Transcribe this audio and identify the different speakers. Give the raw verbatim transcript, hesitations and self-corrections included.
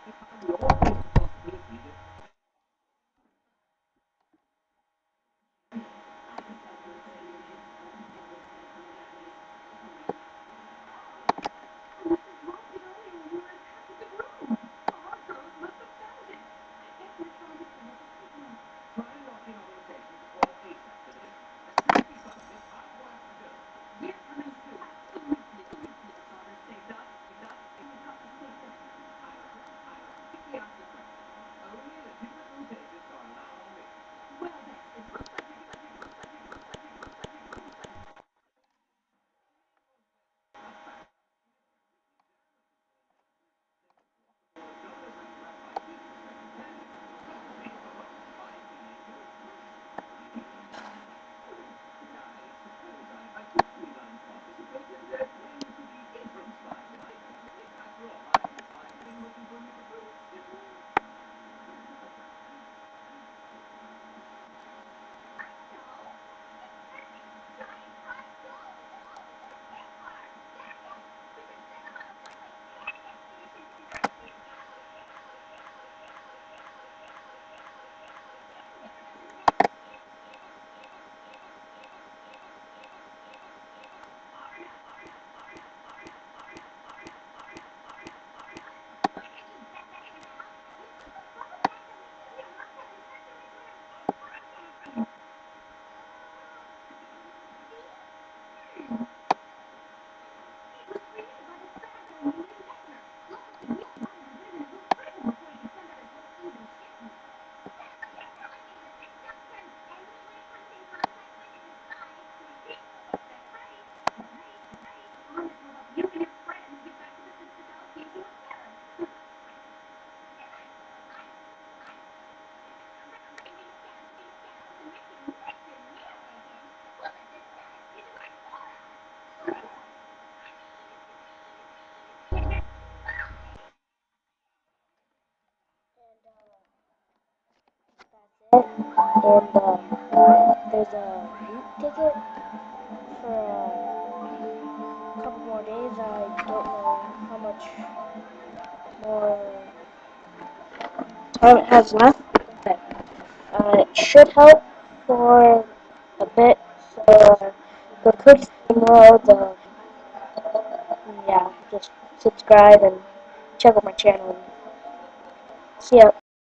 Speaker 1: And uh, there's a loot ticket for a couple more days. I don't know how much more time it has left, but uh, it should help for a bit. So uh, go Cookie World. Uh, yeah, just subscribe and check out my channel. See ya.